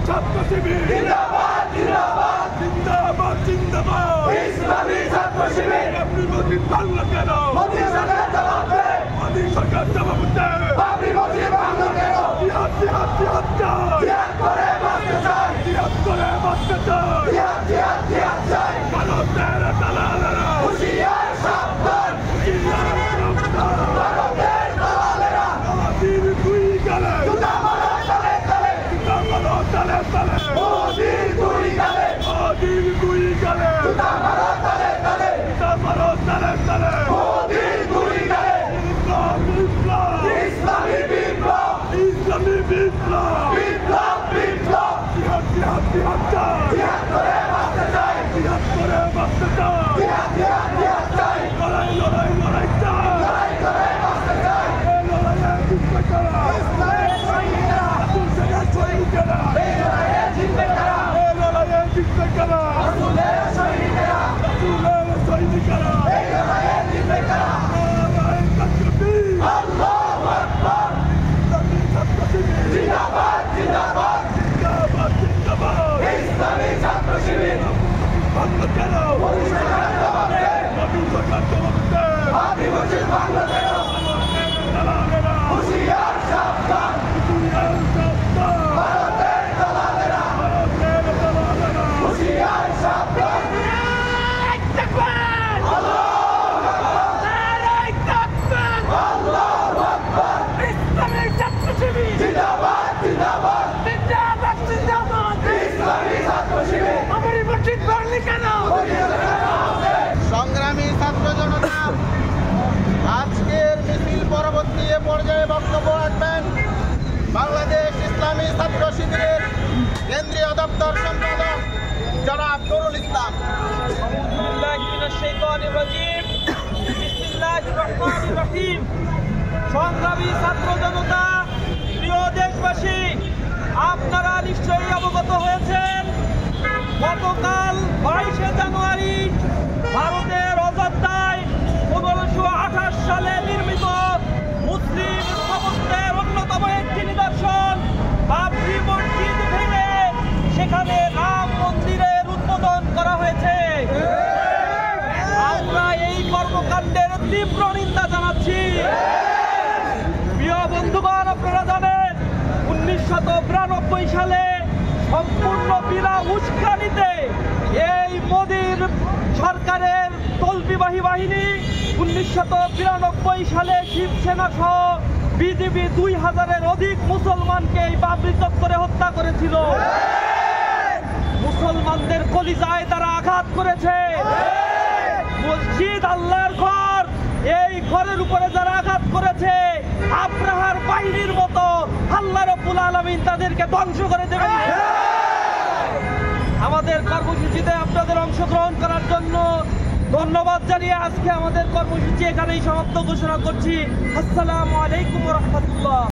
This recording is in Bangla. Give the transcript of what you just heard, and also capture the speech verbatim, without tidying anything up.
ছাত্র শিবির জিন্দাবাদ জিন্দাবাদ জিন্দাবাদ জিন্দাবাদ ইসলামী ছাত্র শিবির আপনি মসজিদ ভাঙলো কেন মোদি সরকার জবাব দে মোদি সরকার জবাব দে আপনি মসজিদ ভাঙলো কেন জিহাদ জিহাদ জিহাদ চাই জিহাদ করে বাঁচতে চাই জিহাদ করে বাঁচতে চাই জিহাদ জিহাদ জিহাদ চাই ভারতের দালালেরা হুঁশিয়ার সাবধান হুঁশিয়ার সাবধান ভারতের দালালেরা মোদির দুই গালে জুতা মারো তালে তালে জুতা মারো তালে তালে মোদির দুই গালে মোদির দুই গালে জুতা মারো তালে তালে জুতা মারো তালে তালে মোদির দুই গালে বিপ্লব বিপ্লব ইসলামী বিপ্লব ইসলামী বিপ্লব বিপ্লব বিপ্লব জিহাদ জিহাদ জিহাদ চাই জিহাদ করে বাঁচতে চাই জিহাদ করে বাঁচতে চাই জিহাদ জিহাদ জিহাদ চাই লড়াই লড়াই লড়াই চাই লড়াই করে বাঁচতে চাই এই লড়াইয়ে জিতবে কারা ইসলামের সৈনিকরা রাসূলের সৈনিকরা এই লড়াইয়ে জিতবে কারা এই লড়াইয়ে জিতবে কারা রাসূলের সৈনিকরা রাসূলের সৈনিকরা এই লড়াইয়ে জিতবে কারা নারায়ে তাকবীর আল্লাহু আকবার ইসলামী ছাত্র শিবির জিন্দাবাদ জিন্দাবাদ জিন্দাবাদ জিন্দাবাদ ইসলামী ছাত্র শিবির ভাঙলো কেন মোদি সরকার জবাব দে মোদি সরকার জবাব দে আপনি মসজিদ ভাঙলো কেন দালালেরা হুঁশিয়ার সাবধান হুঁশিয়ার সাবধান ভারতের দালালেরা ভারতের দালালেরা হুঁশিয়ার সাবধান নারায়ে তাকবীর আল্লাহু আকবার নারায়ে তাকবীর আল্লাহু আকবার ইসলামী ছাত্র শিবির জিন্দাবাদ জিন্দাবাদ জিন্দাবাদ জিন্দাবাদ ইসলামী ছাত্র শিবির আমার মসজিদ ভাঙলো কেন সংগ্রামী ছাত্র জনতা, আজকের মিছিল পরবর্তী পর্যায়ে বক্তব্য রাখবেন বাংলাদেশ ইসলামী ছাত্র শিবিরের কেন্দ্রীয় দপ্তর সম্পাদক জনাব নুরুল ইসলাম। সংগ্রামী ছাত্র জনতা, প্রিয় দেশবাসী, আপনারা নিশ্চয়ই অবগত হয়েছেন গতকাল বাইশে জানুয়ারি ভারতের অযোধ্যায় পনেরোশো আঠাশ সালে নির্মিত মুসলিম স্থাপত্যের অন্যতম একটি নিদর্শন বাবরি মসজিদ ভেঙে সেখানে রাম মন্দিরের উদ্বোধন করা হয়েছে। আমরা এই কর্মকাণ্ডের তীব্র নিন্দা জানাচ্ছি। প্রিয় বন্ধুগণ, আপনারা জানেন উনিশশো বিরানব্বই সালে সম্পূর্ণ বিনা উস্কানিতে এই মোদির সরকারের তলবিবাহী বাহিনী উনিশশো বিরানব্বই সালে শিবসেনা সহ বিজেপি দুই হাজারের অধিক মুসলমানকে এই বাবরি চত্বরে হত্যা করেছিল। মুসলমানদের কলিজায় তারা আঘাত করেছে। মসজিদ আল্লাহর ঘর, এই ঘরের উপরে যারা আঘাত করেছে আব্রাহার বাহিনীর মতো আল্লাহ রাব্বুল আলামিন তাদেরকে ধ্বংস করে দেবেন। আমাদের কর্মসূচিতে আপনাদের অংশগ্রহণ করার জন্য ধন্যবাদ জানিয়ে আজকে আমাদের কর্মসূচি এখানেই সমাপ্ত ঘোষণা করছি। আসসালামু আলাইকুম ওয়া রাহমাতুল্লাহ।